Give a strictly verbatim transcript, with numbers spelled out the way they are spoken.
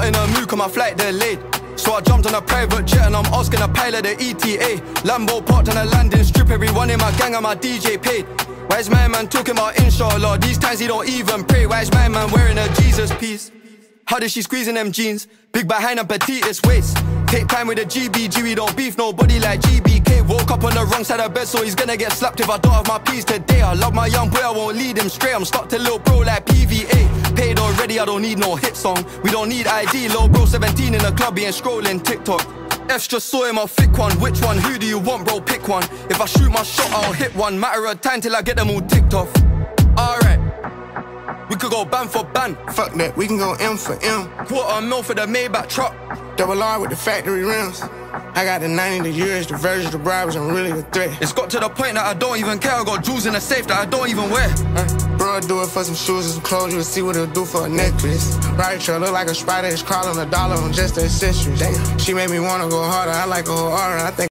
in a mood, cause my flight delayed. So I jumped on a private jet and I'm asking a pilot the E T A. Lambo parked on a landing strip, everyone in my gang and my D J paid. Why is my man talking about inshallah? These times he don't even pray. Why is my man wearing a Jesus piece? How did she squeeze in them jeans? Big behind and petitest waist. Take time with the G B G, we don't beef nobody like G B K. Woke up on the wrong side of bed, so he's gonna get slapped if I don't have my peas today. I love my young boy, I won't lead him straight. I'm stuck to little bro like P V A. Paid already, I don't need no hit song. We don't need I D, little bro seventeen in the club, he ain't scrolling TikTok. F's just saw him, I'll thick one. Which one? Who do you want, bro? Pick one. If I shoot my shot, I'll hit one. Matter of time till I get them all ticked off. Alright, we could go ban for ban. Fuck that, we can go M for M. Quarter mil for the Maybach truck. Double R with the factory rims. I got the ninety, the years, the versions, the bribes, I'm really a threat. It's got to the point that I don't even care. I got jewels in the safe that I don't even wear. Uh, bro, I do it for some shoes and some clothes. You'll see what it'll do for a necklace. Right, trail look like a spider that's crawling a dollar on just the accessories. Damn. She made me wanna go harder. I like a whole aura. I think